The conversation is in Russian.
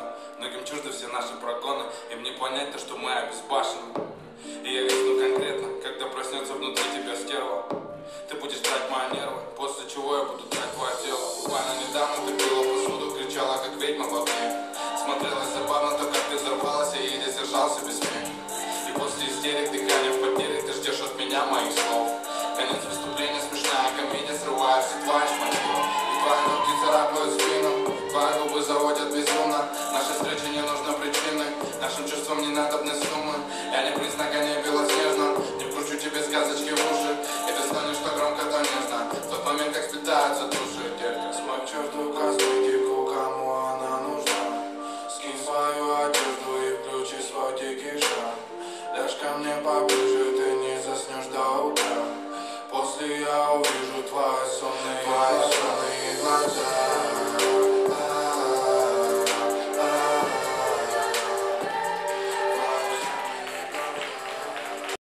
Многим чужды все наши прогоны, им не понять то, что мы обезбашены. И я весну конкретно, когда проснется внутри тебя стерва. Ты будешь брать мои нервы, после чего я буду брать твое тело. Буквально недавно ты пила посуду, кричала как ведьма в окне. Смотрелось забавно то, как ты взорвалась, я еле сдержался без смеха. И после истерик, дыхания в потере, ты ждешь от меня моих слов. Конец выступления, смешная комедия, срывается твоя шматье. И твои ноги царапают спину, твои губы заводят безумно. Нашей встрече не нужны причины, нашим чувствам не надобны суммы. Я не признак, я не белоснежно, не вкручу тебе сказочки в уши. И ты станешь то громко, то нежно, в тот момент, как сплетаются души. Детка, смой черту косметику, кому она нужна. Скинь свою одежду и включи свой дикий шаг. Ляжь ко мне поближе, ты не заснешь до утра. После я увижу твои сонные глаза.